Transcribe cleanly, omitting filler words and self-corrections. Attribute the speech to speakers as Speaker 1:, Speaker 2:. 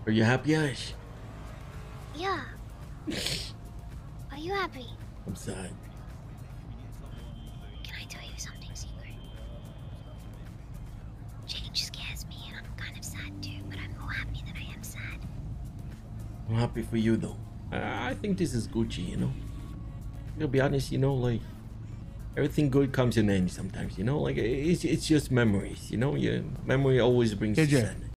Speaker 1: Are you happy, Ash?
Speaker 2: Yeah. Are you happy?
Speaker 1: I'm sad.
Speaker 2: Can I tell you something secret? Change scares me and I'm kind of sad too, but I'm more happy than I am sad.
Speaker 1: I'm happy for you though. I think this is Gucci, you know. To be honest, you know, like everything good comes in the end sometimes, you know, like it's just memories, you know. Your memory always brings
Speaker 3: KJ.
Speaker 1: sadness.